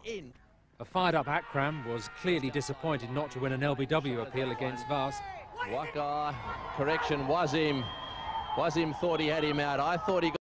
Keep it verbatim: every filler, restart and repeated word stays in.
in. A fired-up Akram was clearly disappointed not to win an L B W appeal against Vas. Waka, correction, Wasim. Wasim thought he had him out. I thought he got